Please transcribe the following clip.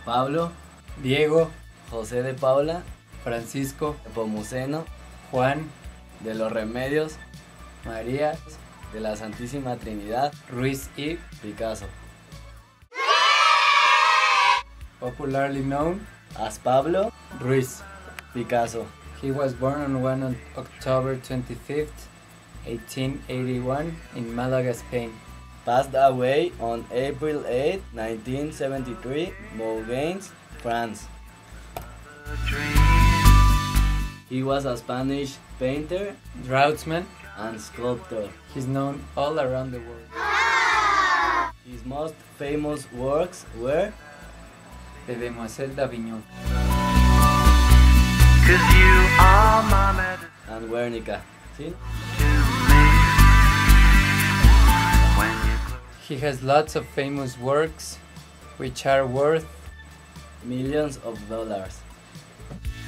Pablo, Diego, José de Paula, Francisco, Nepomuceno, Juan, de los Remedios, María, de la Santísima Trinidad, Ruiz y Picasso. popularly known As Pablo Ruiz. Picasso. He was born on October 25th, 1881 in Malaga, Spain. Passed away on April 8, 1973, Moulins, France. He was a Spanish painter Draughtsman, and sculptor. he's known all around the world. His most famous works were De Demoiselle d'Avignon. and Guernica. ¿Sí? He has lots of famous works which are worth Millions of dollars.